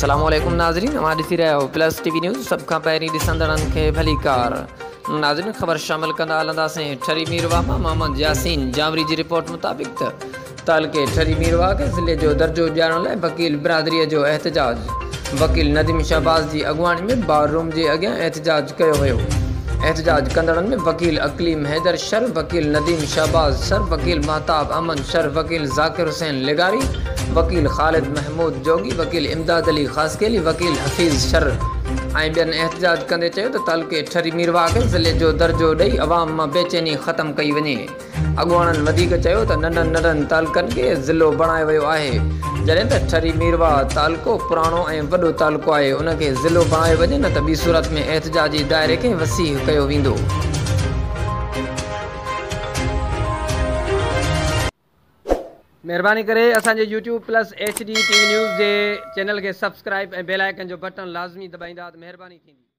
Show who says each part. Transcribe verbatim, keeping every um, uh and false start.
Speaker 1: अस्सलाम वालेकुम नाज़रीन, अवां ॾिसी रहिया आहियो प्लस टीवी न्यूज़। सभ खां पहिरीं ॾिसंदड़नि खे भली कार। नाज़रीन, ख़बर शामिल कंदा हलंदासीं। ठरी मीरवा मां मोहम्मद यासीन जावरी जी रिपोर्ट मुताबिक़ त तालके ठरी मीरवा खे ज़िले जो दर्जो ॾियारण लाइ वकील बिरादरीअ जो एहतजाज। वकील नदीम शहबाज़ जी अॻुवाणी में बार रूम जे अॻियां एहतजाज कयो वियो। एहतजाज कंदड़नि में वकील अकलीम हैदर शर, वकील नदीम शहबाज़ सर, वकील महताब अमन शर, वकील ज़ाकिर हुसैन लिगारी, वकील ख़ालिद महमूद जोगी, वकील इमदाद अली ख़ासकेली, वकील हफ़ीज़ शर ऐं ॿियनि एहतजाज कंदे चयो त तालके ठरी मीरवा खे ज़िले जो दर्जो ॾेई अवाम मां बेचैनी ख़तमु कई वञे। अॻुवाणनि वधीक चयो त नंढनि नंढनि तालकनि खे ज़िलो बणायो वियो आहे, जॾहिं त ठरी मीरवा तालको पुराणो ऐं वॾो तालको आहे, उनखे ज़िलो बणायो वञे, न त ॿी सूरत में एहतजाजी दायरे खे वसीह कयो वेंदो। महिरबानी करे असांजे YouTube plus H D TV news जे चैनल खे सब्सक्राइब ऐं बेल आइकन जो बटन लाज़मी दॿाईंदा त महिरबानी थींदी।